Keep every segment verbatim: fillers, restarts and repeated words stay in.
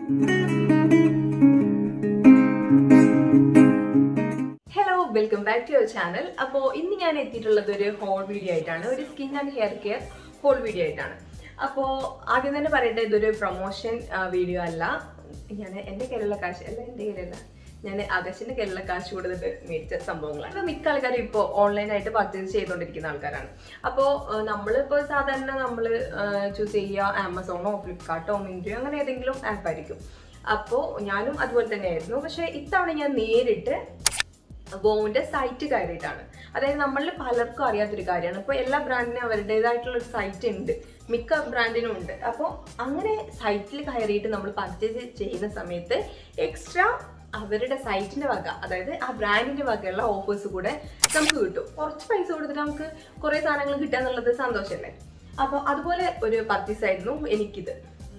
Welcome back to your channel. അപ്പോൾ ഇന്ന് ഞാൻ എത്തിയിട്ടുള്ളത് ഒരു ഹോൾ വീഡിയോ ആയിട്ടാണ്, ഒരു skin and hair care whole video ആയിട്ടാണ്. അപ്പോൾ ആദ്യം തന്നെ പറയട്ടെ, ഇതൊരു പ്രൊമോഷൻ വീഡിയോ അല്ല. ഞാൻ എൻ്റെ കയ്യിലുള്ള കാശ് അല്ല, എൻ്റെ കയ്യിലല്ല, ഞാൻ ആകാശിൻ്റെ കയ്യിലുള്ള കാശ് കൊടുത്തിട്ട് മേടിച്ച സംഭവങ്ങളാണ്. അപ്പോൾ മിക്ക ആൾക്കാരും ഇപ്പോൾ ഓൺലൈനായിട്ട് പർച്ചേസ് ചെയ്തുകൊണ്ടിരിക്കുന്ന ആൾക്കാരാണ്. അപ്പോൾ നമ്മളിപ്പോൾ സാധാരണ നമ്മൾ ചൂസ് ചെയ്യുക ആമസോണോ ഫ്ലിപ്കാർട്ടോ മിൻട്രയോ അങ്ങനെ ഏതെങ്കിലും ആപ്പായിരിക്കും. അപ്പോൾ ഞാനും അതുപോലെ തന്നെയായിരുന്നു. പക്ഷേ ഇത്തവണ ഞാൻ നേരിട്ട് വോവിൻ്റെ സൈറ്റ് കയറിയിട്ടാണ്. അതായത് നമ്മളിൽ പലർക്കും അറിയാത്തൊരു കാര്യമാണ്. ഇപ്പോൾ എല്ലാ ബ്രാൻഡിനും അവരുടേതായിട്ടുള്ളൊരു സൈറ്റ് ഉണ്ട്, മിക്ക ബ്രാൻഡിനും ഉണ്ട്. അപ്പോൾ അങ്ങനെ സൈറ്റിൽ കയറിയിട്ട് നമ്മൾ പർച്ചേസ് ചെയ്യുന്ന സമയത്ത് എക്സ്ട്രാ അവരുടെ സൈറ്റിൻ്റെ വക, അതായത് ആ ബ്രാൻഡിൻ്റെ വകയുള്ള ഓഫേഴ്സ് കൂടെ നമുക്ക് കിട്ടും. കുറച്ച് പൈസ കൊടുത്തിട്ട് നമുക്ക് കുറേ സാധനങ്ങൾ കിട്ടുക എന്നുള്ളത് സന്തോഷമല്ലേ. അപ്പോൾ അതുപോലെ ഒരു പർച്ചേസ് ആയിരുന്നു എനിക്കിത്.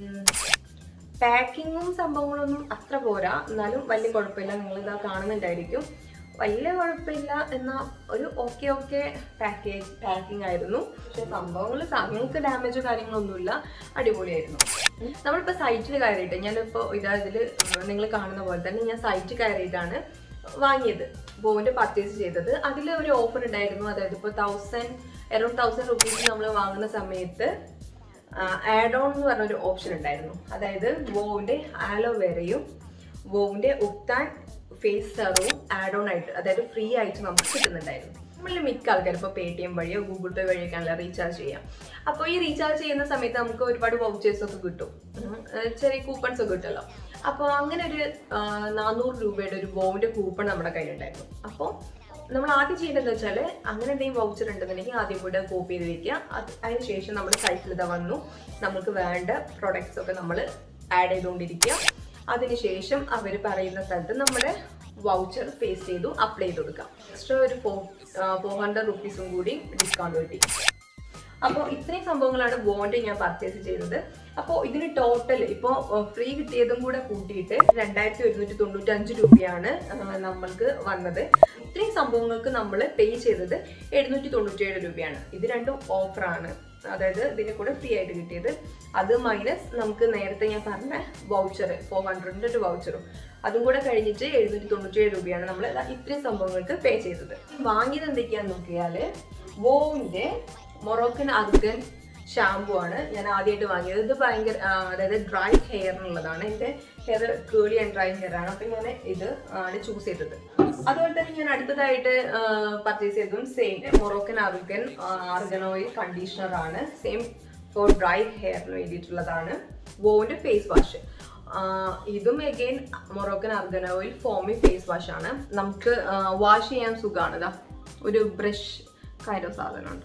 പാക്കിങ്ങും സംഭവങ്ങളൊന്നും അത്ര പോരാ, എന്നാലും വലിയ കുഴപ്പമില്ല. നിങ്ങളിത് കാണുന്നുണ്ടായിരിക്കും. വലിയ കുഴപ്പമില്ല എന്നാൽ ഒരു ഓക്കെ ഓക്കെ പാക്കേജ് പാക്കിംഗ് ആയിരുന്നു. പക്ഷെ സംഭവങ്ങൾ സാധനങ്ങൾക്ക് ഡാമേജോ കാര്യങ്ങളൊന്നുമില്ല, അടിപൊളിയായിരുന്നു. നമ്മളിപ്പോൾ സൈറ്റിൽ കയറിയിട്ട്, ഞാനിപ്പോൾ ഇതാ ഇതിൽ നിങ്ങൾ കാണുന്ന പോലെ തന്നെ ഞാൻ സൈറ്റ് കയറിയിട്ടാണ് വാങ്ങിയത്, വോവിൻ്റെ പർച്ചേസ് ചെയ്തത്. അതിൽ ഒരു ഓഫർ ഉണ്ടായിരുന്നു. അതായത് ഇപ്പോൾ തൗസൻഡ് എറൗണ്ട് തൗസൻഡ് റുപ്പീസ് നമ്മൾ വാങ്ങുന്ന സമയത്ത് ആഡ് ഓൺ എന്ന് പറഞ്ഞൊരു ഓപ്ഷൻ ഉണ്ടായിരുന്നു. അതായത് വോവിൻ്റെ ആലോവേരയും വോവിൻ്റെ ഉപ്താൻ ഫേസ് സെറവും ആഡ് ഓൺ ആയിട്ട്, അതായത് ഫ്രീ ആയിട്ട് നമുക്ക് കിട്ടുന്നുണ്ടായിരുന്നു. നമ്മളിൽ മിക്ക ആൾക്കാർ ഇപ്പോൾ പേ ടി എം വഴിയോ ഗൂഗിൾ പേ വഴിയൊക്കെയാണല്ലോ റീചാർജ് ചെയ്യാം. അപ്പോൾ ഈ റീചാർജ് ചെയ്യുന്ന സമയത്ത് നമുക്ക് ഒരുപാട് വൗച്ചേഴ്സ് ഒക്കെ കിട്ടും, ചെറിയ കൂപ്പൺസ് ഒക്കെ കിട്ടുമല്ലോ. അപ്പോൾ അങ്ങനെ ഒരു നാനൂറ് രൂപയുടെ ഒരു വോവിൻ്റെ കൂപ്പൺ നമ്മുടെ കയ്യിലുണ്ടായിരുന്നു. അപ്പോൾ നമ്മൾ ആദ്യം ചെയ്യേണ്ടതെന്ന് വെച്ചാൽ, അങ്ങനെ എന്തെങ്കിലും വൗച്ചർ ഉണ്ടെന്നുണ്ടെങ്കിൽ ആദ്യം കൂടെ കോപ്പി ചെയ്ത് വയ്ക്കുക. അത് അതിന് ശേഷം നമ്മുടെ സൈറ്റിൽ ഇതാ വന്നു, നമുക്ക് വേണ്ട പ്രൊഡക്ട്സ് ഒക്കെ നമ്മൾ ആഡ് ചെയ്തുകൊണ്ടിരിക്കുക. അതിനുശേഷം അവർ പറയുന്ന സ്ഥലത്ത് നമ്മുടെ വൗച്ചർ പേസ്റ്റ് ചെയ്തു അപ്ലൈ ചെയ്ത് കൊടുക്കാം. എക്സ്ട്രാ ഒരു ഫോർ ഫോർ ഹൺഡ്രഡ് റുപ്പീസും കൂടി ഡിസ്കൗണ്ട് കിട്ടി. അപ്പോൾ ഇത്രയും സംഭവങ്ങളാണ് വോവിൻ്റെ ഞാൻ പർച്ചേസ് ചെയ്തത്. അപ്പോൾ ഇതിന് ടോട്ടൽ ഇപ്പോൾ ഫ്രീ കിട്ടിയതും കൂടെ കൂട്ടിയിട്ട് രണ്ടായിരത്തി ഒരുന്നൂറ്റി തൊണ്ണൂറ്റി അഞ്ച് രൂപയാണ് നമ്മൾക്ക് വന്നത്. ഇത്രയും സംഭവങ്ങൾക്ക് നമ്മൾ പേ ചെയ്തത് എഴുന്നൂറ്റി തൊണ്ണൂറ്റി ഏഴ് രൂപയാണ്. ഇത് രണ്ടും ഓഫറാണ്, അതായത് ഇതിൻ്റെ കൂടെ ഫ്രീ ആയിട്ട് കിട്ടിയത്. അത് മൈനസ് നമുക്ക് നേരത്തെ ഞാൻ പറഞ്ഞ വൗച്ചർ ഫോർ ഹൺഡ്രഡിൻ്റെ ഒരു വൗച്ചറും അതും കൂടെ കഴിഞ്ഞിട്ട് എഴുന്നൂറ്റി തൊണ്ണൂറ്റി ഏഴ് രൂപയാണ് നമ്മൾ ഇത്രയും സംഭവങ്ങൾക്ക് പേ ചെയ്തത്. വാങ്ങിയത് എന്തൊക്കെയാണെന്ന് നോക്കിയാൽ, വോവിൻ്റെ മൊറോക്കൻ അർഗൻ ഷാമ്പു ആണ് ഞാൻ ആദ്യമായിട്ട് വാങ്ങിയത്. ഇത് ഭയങ്കര അതായത് ഡ്രൈ ഹെയറിനുള്ളതാണ്. എൻ്റെ hair curly and dry hair ആണ്. അപ്പം ഞാൻ ഇത് ആണ് ചൂസ് ചെയ്തത്. അതുപോലെ തന്നെ ഞാൻ അടുത്തതായിട്ട് പർച്ചേസ് ചെയ്തതും same Moroccan argan argan oil conditioner ആണ്. സെയിം ഫോർ ഡ്രൈ ഹെയറിന് വേണ്ടിയിട്ടുള്ളതാണ്. വോവിൻ്റെ ഫേസ് വാഷ്, ഇതും again Moroccan argan oil foamy face wash ആണ്. നമുക്ക് വാഷ് ചെയ്യാൻ സുഖമാണ്. ഇതാ ഒരു ബ്രഷ് കൈൻഡ് ഓഫ് സാധനമുണ്ട്.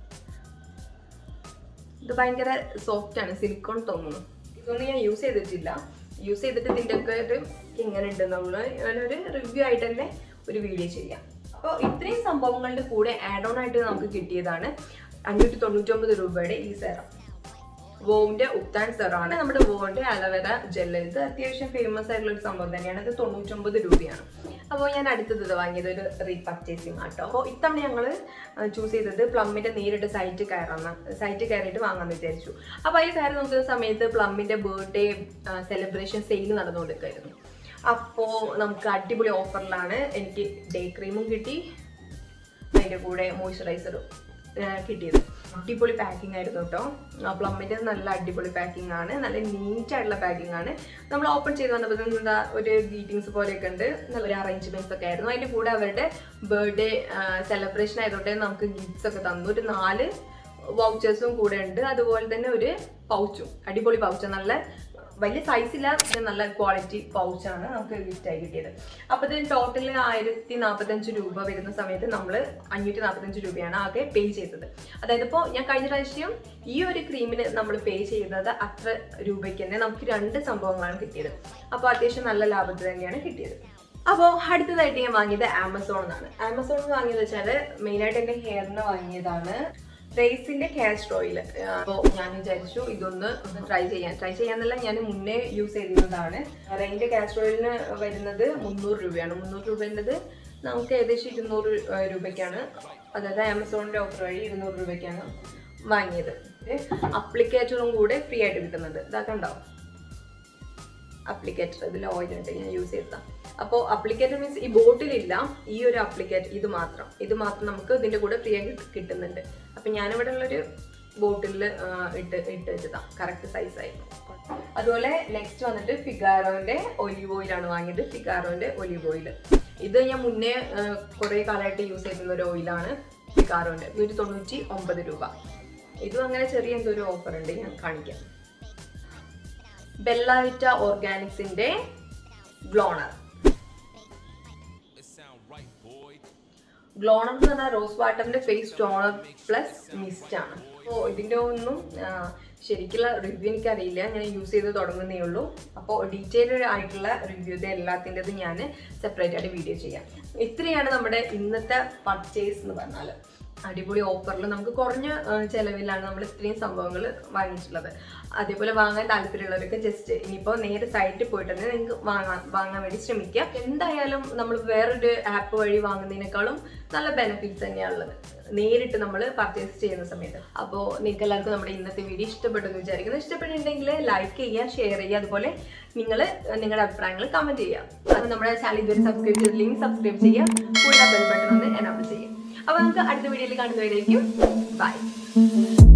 ഇത് ഭയങ്കര സോഫ്റ്റ് ആണ്, സിലിക്കോൺ തോന്നുന്നു. ഇതൊന്നും ഞാൻ യൂസ് ചെയ്തിട്ടില്ല. യൂസ് ചെയ്തിട്ട് ഇതിൻ്റെ ഒക്കെ ഒരു എങ്ങനെ ഉണ്ട് നമ്മൾ ഒരു റിവ്യൂ ആയിട്ട് തന്നെ ഒരു വീഡിയോ ചെയ്യാം. അപ്പോൾ ഇത്രയും സംഭവങ്ങളുടെ കൂടെ ആഡ് ഓൺ ആയിട്ട് നമുക്ക് കിട്ടിയതാണ് അഞ്ഞൂറ്റി തൊണ്ണൂറ്റൊമ്പത് രൂപയുടെ ഈ സെറം. വോവിൻ്റെ ഉപ്താൻ സെറാണ്. നമ്മുടെ വോവിൻ്റെ അലോവേര ജെല്ല്, ഇത് അത്യാവശ്യം ഫേമസ് ആയിട്ടുള്ള ഒരു സംഭവം തന്നെയാണ്. ഇത് തൊണ്ണൂറ്റൊമ്പത് രൂപയാണ്. അപ്പോൾ ഞാൻ അടുത്തത് വാങ്ങിയത് ഒരു റീപർച്ചേസിങ് ആട്ടോ. അപ്പോൾ ഇത്തവണ ഞങ്ങൾ ചൂസ് ചെയ്തത് പ്ലമ്മിൻ്റെ നേരിട്ട് സൈറ്റ് കയറാമെന്ന് സൈറ്റ് കയറിയിട്ട് വാങ്ങാമെന്ന് വിചാരിച്ചു. അപ്പോൾ അതിൽ കയറി നോക്കുന്ന സമയത്ത് പ്ലമ്മിൻ്റെ ബർത്ത്ഡേ സെലിബ്രേഷൻ സെയിൽ നടന്നുകൊണ്ടിരിക്കുകയായിരുന്നു. അപ്പോൾ നമുക്ക് അടിപൊളി ഓഫറിലാണ് എനിക്ക് ഡേ ക്രീമും കിട്ടി, അതിൻ്റെ കൂടെ മോയ്സ്ചറൈസറും കിട്ടിയത്. അടിപൊളി പാക്കിംഗ് ആയിരുന്നു കേട്ടോ. പ്ലമ്മിൻ്റെ നല്ല അടിപൊളി പാക്കിംഗ് ആണ്, നല്ല നീറ്റായിട്ടുള്ള പാക്കിംഗ് ആണ്. നമ്മൾ ഓപ്പൺ ചെയ്ത് വന്നപ്പോൾ എന്താ ഒരു ഗ്രീറ്റിങ്സ് പോലെയൊക്കെ ഉണ്ട്, നല്ലൊരു അറേഞ്ച്മെൻറ്റ്സ് ഒക്കെ ആയിരുന്നു. അതിൻ്റെ കൂടെ അവരുടെ ബർത്ത്ഡേ സെലിബ്രേഷൻ ആയതുകൊണ്ട് നമുക്ക് ഗിഫ്റ്റ്സ് ഒക്കെ തന്നു. ഒരു നാല് വൗച്ചേഴ്സും കൂടെ ഉണ്ട്, അതുപോലെ തന്നെ ഒരു പൗച്ചും, അടിപൊളി പൗച്ച്, നല്ല വലിയ സൈസില്ല, പക്ഷെ നല്ല ക്വാളിറ്റി പൗച്ചാണ് നമുക്ക് ഗിഫ്റ്റായി കിട്ടിയത്. അപ്പോൾ ഇതിന് ടോട്ടൽ ആയിരത്തി നാൽപ്പത്തഞ്ച് രൂപ വരുന്ന സമയത്ത് നമ്മൾ അഞ്ഞൂറ്റി നാൽപ്പത്തഞ്ച് രൂപയാണ് ആകെ പേ ചെയ്തത്. അതായത് ഇപ്പോൾ ഞാൻ കഴിഞ്ഞ പ്രാവശ്യം ഈ ഒരു ക്രീമിന് നമ്മൾ പേ ചെയ്തത് അത്ര രൂപയ്ക്ക് തന്നെ നമുക്ക് രണ്ട് സംഭവങ്ങളാണ് കിട്ടിയത്. അപ്പോൾ അത്യാവശ്യം നല്ല ലാഭത്തിൽ തന്നെയാണ് കിട്ടിയത്. അപ്പോൾ അടുത്തതായിട്ട് ഞാൻ വാങ്ങിയത് ആമസോണിൽ നിന്നാണ്. ആമസോണിൽ വാങ്ങിയത് വെച്ചാൽ മെയിനായിട്ട് എൻ്റെ ഹെയറിന് വാങ്ങിയതാണ് റേസിൻ്റെ കാസ്റ്റർ ഓയിൽ. അപ്പോൾ ഞാൻ വിചാരിച്ചു ഇതൊന്ന് ട്രൈ ചെയ്യാൻ ട്രൈ ചെയ്യാന്നല്ല ഞാൻ മുന്നേ യൂസ് ചെയ്തിരുന്നതാണ്. റേസിൻ്റെ കാസ്റ്റർ ഓയിലിന് വരുന്നത് മുന്നൂറ് രൂപയാണ്. മുന്നൂറ് രൂപേൻ്റെത് നമുക്ക് ഏകദേശം ഇരുന്നൂറ് രൂപയ്ക്കാണ്, അതായത് ആമസോണിൻ്റെ ഓഫർ വഴി ഇരുന്നൂറ് രൂപയ്ക്കാണ് വാങ്ങിയത്. അപ്ലിക്കേറ്ററും കൂടെ ഫ്രീ ആയിട്ട് കിട്ടുന്നുണ്ട്. ഇതൊക്കെ ഉണ്ടാവും. അപ്ലിക്കേറ്റർ. ഇതിൽ ഓയിൽ ഉണ്ട്, ഞാൻ യൂസ് ചെയ്തതാണ്. അപ്പോൾ അപ്ലിക്കേറ്റർ മീൻസ് ഈ ബോട്ടിലില്ല, ഈ ഒരു അപ്ലിക്കേറ്റർ ഇത് മാത്രം ഇത് മാത്രം നമുക്ക് ഇതിൻ്റെ കൂടെ ഫ്രീ ആയി കിട്ടുന്നുണ്ട്. അപ്പം ഞാനിവിടെ ഉള്ളൊരു ബോട്ടിലിൽ ഇട്ട് ഇട്ട് വെച്ചതാണ്, കറക്റ്റ് സൈസായിരുന്നു. അതുപോലെ നെക്സ്റ്റ് വന്നിട്ട് ഫിഗാറോൻ്റെ ഒലിവ് ഓയിലാണ് വാങ്ങിയത്. ഫിഗാറോൻ്റെ ഒലിവ് ഓയിൽ ഇത് ഞാൻ മുന്നേ കുറേ കാലമായിട്ട് യൂസ് ചെയ്യുന്ന ഒരു ഓയിലാണ്. ഫിഗാറോൻ്റെ നൂറ്റി തൊണ്ണൂറ്റി ഒമ്പത് രൂപ. ഇതും അങ്ങനെ ചെറിയ എന്തോ ഒരു ഓഫർ ഉണ്ട്, ഞാൻ കാണിക്കാം. ബെല്ലാവിറ്റ ഓർഗാനിക്സിന്റെ ഗ്ലോണർ. ഗ്ലോണർ എന്ന് പറഞ്ഞാൽ റോസ് വാട്ടറിന്റെ ഫേസ് ടോണർ പ്ലസ് മിസ്റ്റ് ആണ്. അപ്പോൾ ഇതിൻ്റെ ഒന്നും ശരിക്കുള്ള റിവ്യൂ എനിക്കറിയില്ല, ഞാൻ യൂസ് ചെയ്ത് തുടങ്ങുന്നേ ഉള്ളൂ. അപ്പോൾ ഡീറ്റെയിൽഡ് ആയിട്ടുള്ള റിവ്യൂ എല്ലാത്തിൻ്റെത് ഞാൻ സെപ്പറേറ്റ് ആയിട്ട് വീഡിയോ ചെയ്യാം. ഇത്രയാണ് നമ്മുടെ ഇന്നത്തെ പർച്ചേസ് എന്ന് പറഞ്ഞാൽ. അടിപൊളി ഓഫറിൽ നമുക്ക് കുറഞ്ഞ ചിലവിലാണ് നമ്മൾ ഇത്രയും സംഭവങ്ങൾ വാങ്ങിയിട്ടുള്ളത്. അതേപോലെ വാങ്ങാൻ താല്പര്യമുള്ളവരൊക്കെ ജസ്റ്റ് ഇനിയിപ്പോൾ നേരെ സൈറ്റിൽ പോയിട്ട് തന്നെ നിങ്ങൾക്ക് വാങ്ങാൻ വാങ്ങാൻ വേണ്ടി ശ്രമിക്കുക. എന്തായാലും നമ്മൾ വേറൊരു ആപ്പ് വഴി വാങ്ങുന്നതിനേക്കാളും നല്ല ബെനിഫിറ്റ്സ് തന്നെയാണുള്ളത് നേരിട്ട് നമ്മൾ പർച്ചേസ് ചെയ്യുന്ന സമയത്ത്. അപ്പോൾ നിങ്ങൾക്ക് എല്ലാവർക്കും നമ്മുടെ ഇന്നത്തെ വീഡിയോ ഇഷ്ടപ്പെട്ടെന്ന് വിചാരിക്കുന്നു. ഇഷ്ടപ്പെട്ടിട്ടുണ്ടെങ്കിൽ ലൈക്ക് ചെയ്യുക, ഷെയർ ചെയ്യുക, അതുപോലെ നിങ്ങൾ നിങ്ങളുടെ അഭിപ്രായങ്ങൾ കമൻറ്റ് ചെയ്യുക. അത് നമ്മുടെ ചാനൽ ഇതുവരെ സബ്സ്ക്രൈബ് ചെയ്തില്ലെങ്കിൽ സബ്സ്ക്രൈബ് ചെയ്യുക, കൂടുതൽ ബെൽ ബട്ടൺ ഒന്ന് എനേബിൾ ചെയ്യുക. അപ്പോൾ നമുക്ക് അടുത്ത വീഡിയോയിൽ കാണുന്നവരേക്കും ബൈ.